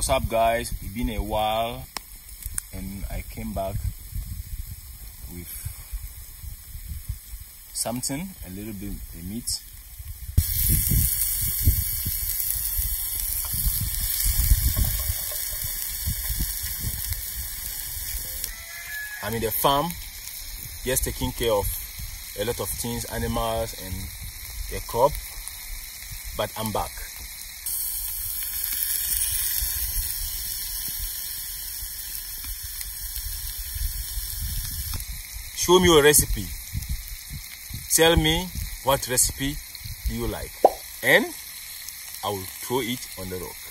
What's up, guys? It's been a while and I came back with something, a little bit of meat. I'm in the farm, just taking care of a lot of things, animals and the crop, but I'm back. Show me your recipe. Tell me what recipe do you like, and I will throw it on the rock.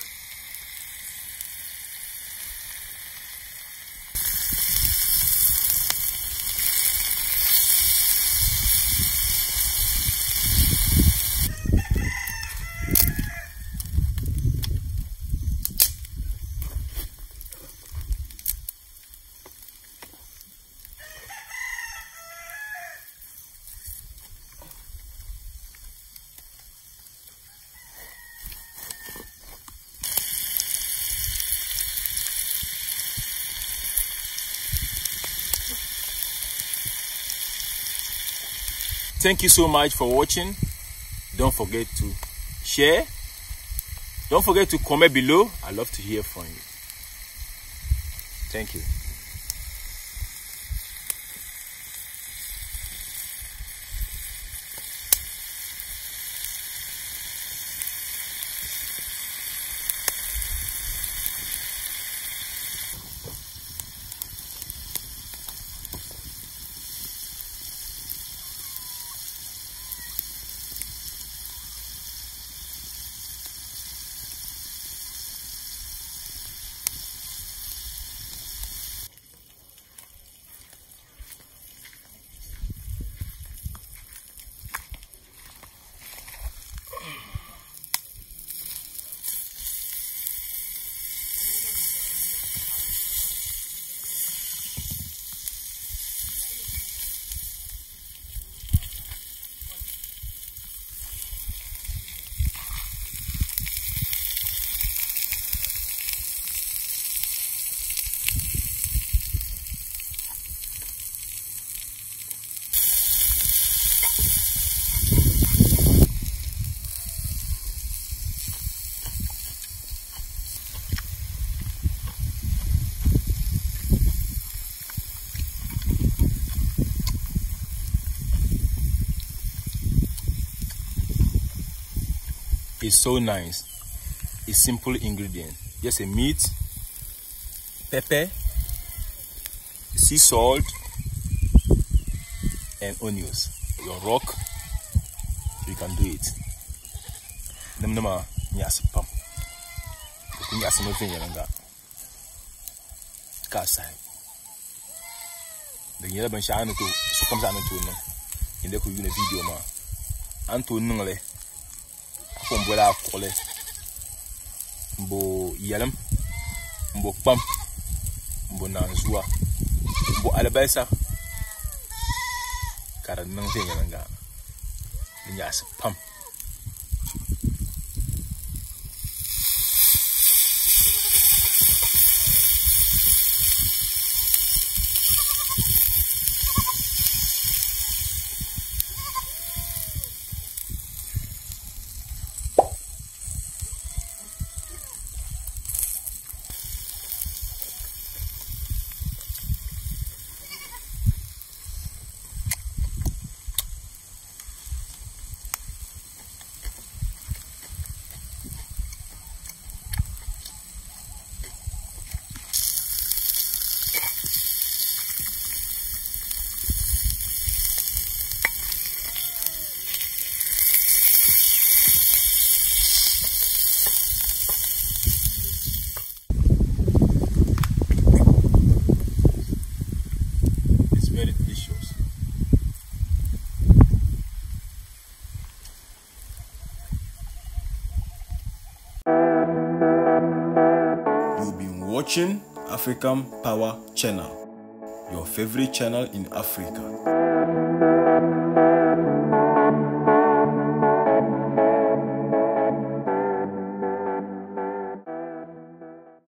Thank you so much for watching. Don't forget to share. Don't forget to comment below. I love to hear from you. Thank you. It's so nice. It's simple ingredient. Just a meat, pepper, sea salt, and onions. Your rock, you can do it. Nama nyasipam. Nyasi no finya nga. Kasai. The yellow bench to so comes on to in the video ma. Anto nungle. Pombola kole mbo yalam mbo pam mbo nanzua mbo alabasa karan nan finya nga nyas pam. Very delicious. You've been watching African Power Channel, your favorite channel in Africa.